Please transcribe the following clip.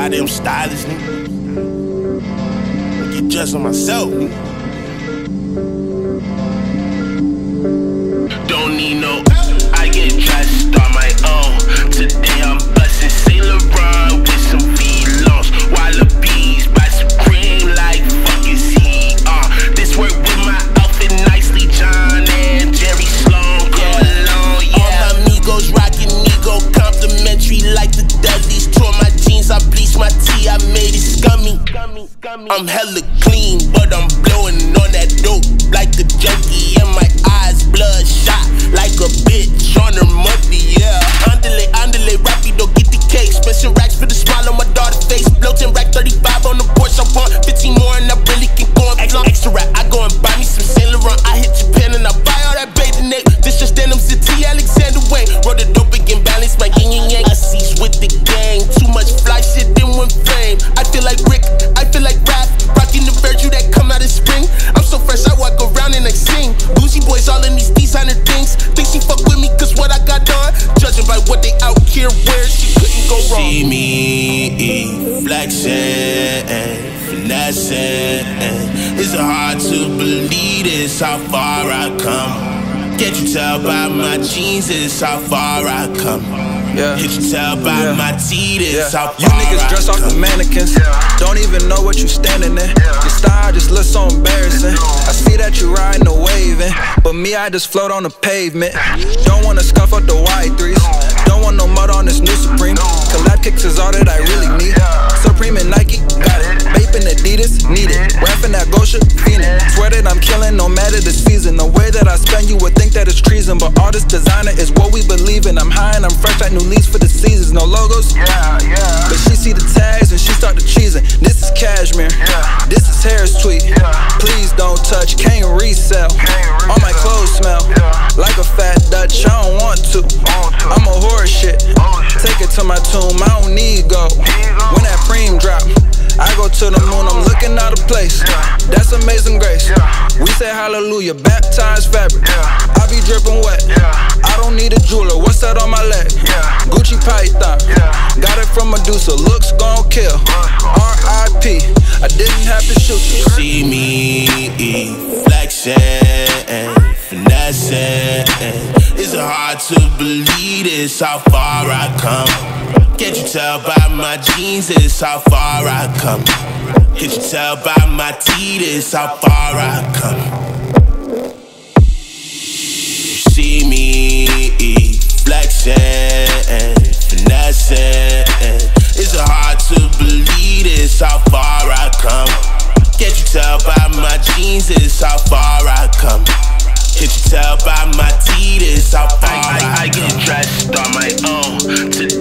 goddamn stylist, nigga. Get dressed on myself, nigga. Don't need no, I get dressed on my own. Today I'm busting Saint Laurent with some V-Longs. Wallabies by Supreme like fucking C. This work with my outfit nicely, John and Jerry Sloan. Go along, yeah. All my amigos rockin' ego, complimentary like the Dudleys. Tore my jeans, I bleached my tee, I made it scummy. I'm hella clean, but I'm blowing on that dope like a junkie, and my eyes bloodshot like a bitch on her monthly, yeah. Andale, rapido, get the cake. Special racks for the smile on my daughter's face. Bloatin' rack 35 on the Porsche, I want 15 more and I really can go and extra rap. I go and buy me some Saint Laurent. I hit Japan and I buy all that bathing ape. This just denim city, Alexander Wayne. Roll the dope again, balance my yin yang yang. I sees with the gang, too much fly shit in one frame. I feel like Rick, I feel like Raph, rocking the virtue that come out of spring. I'm so fresh, I walk around and I sing. Bougie boys all in these designer things. Think she fuck with me cause what I got on. Judging by what they out here wear, she couldn't go wrong. See me flexing, finessing. It's hard to believe this, how far I come. Can't you tell by my jeans, it's how far I come. Yeah. Can't you tell by my teeth, how far you niggas dress off the mannequins. Don't even know what you standing in. Your style just looks so embarrassing. I see that you riding a waving, but me, I just float on the pavement. Don't wanna scuff up the white threes. Don't want no mud on this new Supreme. Collab kicks is all that I really need. Supreme and Nike, got it. Vaping Adidas, need it. Rapping that Gosha, fiendin'. Swear that I'm killing no matter the season. The way that I spend, you would think that it's treason, but all this designer is what we believe in. I'm high and I'm fresh like new leaves for the seasons. No logos, but she see the tags and she start to cheesing. This is cashmere, this is Harris tweet. Please don't touch, can't resell. All my clothes smell like a fat Dutch, I don't want to. I'm a horse shit, take it to my tomb, I don't need gold. When that preem drop, I go to the moon, I'm looking out of place. That's amazing grace. We say hallelujah, baptized fabric. I be dripping wet. I don't need a jeweler, what's that on my leg? Gucci Python, got it from Medusa, looks gon' kill. R.I.P. I didn't have to shoot you. See me flexing, finessing. It's hard to believe this, how far I come. Can't you tell by my jeans, it's how far I come. Can't you tell by my teeth, it's how far I come. See me flexing, finessing. It's hard to believe this, how far I come. Can't you tell by my jeans, it's how far I come. Can't you tell by my teeth, it's how far I come. I get dressed on my own.